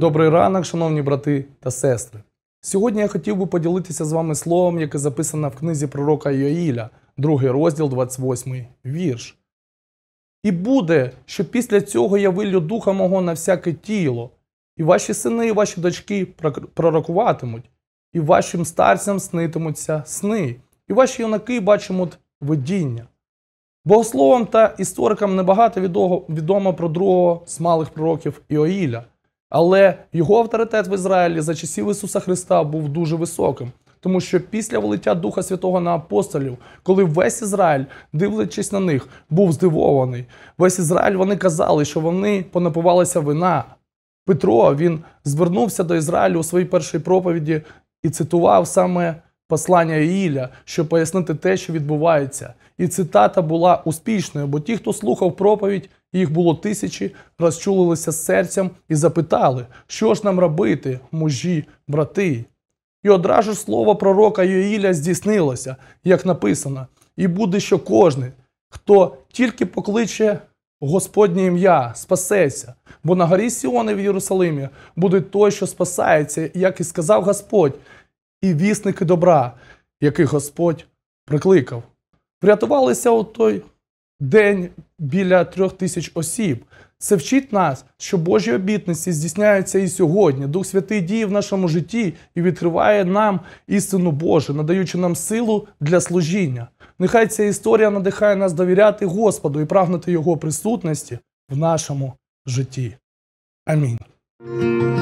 Добрий ранок, шановні брати та сестри. Сьогодні я хотів би поділитися з вами словом, яке записано в книзі пророка Йоїля, 2 розділ, 28 вірш. «І буде, що після цього я виллю духа мого на всяке тіло, і ваші сини і ваші дочки пророкуватимуть, і вашим старцям снитимуться сни, і ваші юнаки бачимуть видіння». Богословам та історикам небагато відомо про другого з малих пророків Йоїля, але його авторитет в Ізраїлі за часів Ісуса Христа був дуже високим, тому що після вилиття Духа Святого на апостолів, коли весь Ізраїль, дивлячись на них, був здивований, весь Ізраїль, вони казали, що вони понапивалися вина. Петро, він звернувся до Ізраїлю у своїй першій проповіді і цитував саме послання Йоїля, щоб пояснити те, що відбувається. І цитата була успішною, бо ті, хто слухав проповідь, їх було тисячі, розчулилися серцем і запитали, що ж нам робити, мужі, брати. І одразу ж слово пророка Йоїля здійснилося, як написано, і буде, що кожен, хто тільки покличе Господнє ім'я, спасеться, бо на горі Сіони в Єрусалимі буде той, що спасається, як і сказав Господь, і вісники добра, яких Господь прикликав. Врятувалися у той день біля 3000 осіб. Це вчить нас, що Божі обітниці здійсняються і сьогодні. Дух Святий діє в нашому житті і відкриває нам істину Божу, надаючи нам силу для служіння. Нехай ця історія надихає нас довіряти Господу і прагнути Його присутності в нашому житті. Амінь.